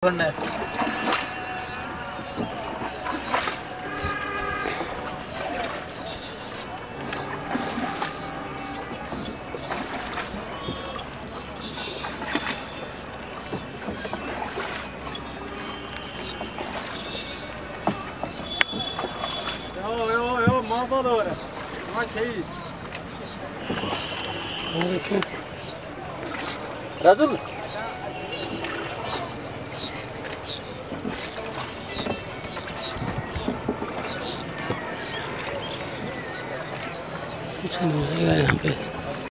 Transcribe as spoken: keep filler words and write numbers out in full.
करना है। Yo yo yo mahvolur. Ma şey. Rajul कुछ नहीं रहेगा यहाँ पे।